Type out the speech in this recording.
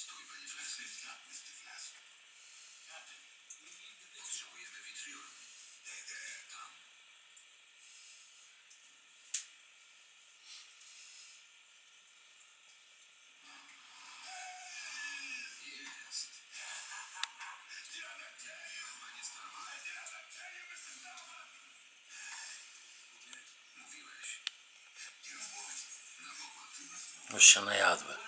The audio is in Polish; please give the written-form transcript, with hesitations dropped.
Stój, panie Flask. Potrzebujemy witriolu. Tam. Jest. Chyba nie Starman. Mówiłeś. Na pokład. Już się najadłem.